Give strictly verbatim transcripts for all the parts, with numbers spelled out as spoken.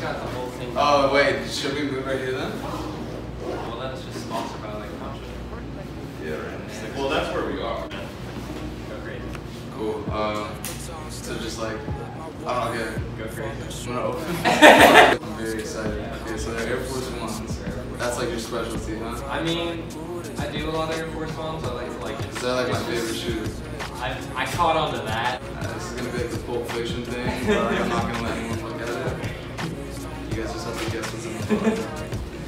got the whole thing. Oh wait, should we move right here then? Well, that's just sponsored by like Contra. Yeah, right. Well, that's where we are. Go crazy. Cool. Uh, so just like, I don't get. Go crazy. I'm gonna open. I'm very excited. Okay, so they're Air Force Ones. That's like your specialty, huh? I mean, I do a lot of Air Force Ones. I like to like. Is that like my favorite shoes? I I caught on to that. Uh, this is gonna be like the Pulp Fiction thing, but like, I'm not gonna let anyone look at it. You guys just have to guess what's in the box.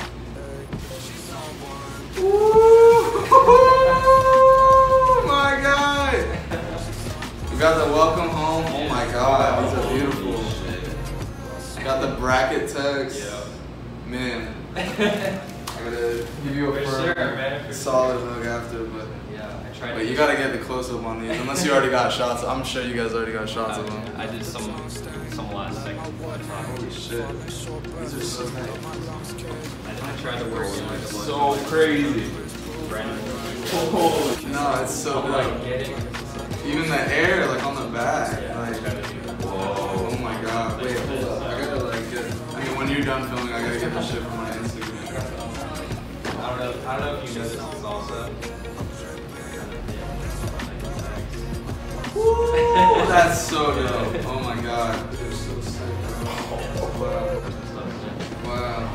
Oh my god! We got the welcome home. Oh my god, these are beautiful. Got the bracket text. Man, I gotta give you a For firm, sure, man, for solid hug after, but yeah, I tried. but you gotta get the close up on these, unless you already got shots. I'm sure you guys already got shots of them. I did some some last second. Holy shit, these are so tight. I tried to work in like So crazy. Oh, no, it's so I'm like dope. getting. Even the air, like on the back, like, whoa, oh my god. Wait, hold up. I gotta like get. I mean, when you're done filming, I gotta get the shit from my Instagram. I don't know. I don't know if you know this is also. Woo, that's so dope. Oh my god, they're so sick. Wow. Wow.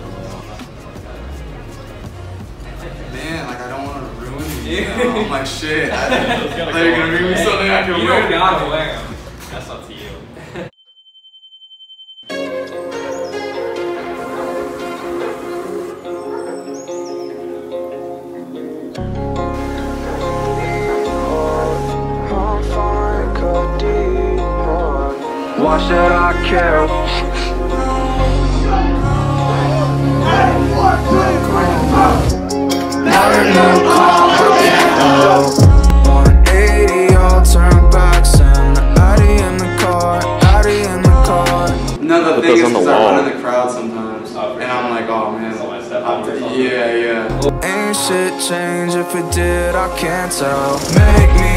Man, like I don't want to ruin these now. I'm like shit. I thought you were gonna bring me something I can You wear. don't gotta wear them. That's up to you. Why should I care? one eighty, all turn backs and the Aries in the car, Aries in the car. No, the thing is, is I run in the crowd sometimes, and I'm like, oh man, I'm yeah, yeah. Ain't shit change, if it did, I can't tell. Make me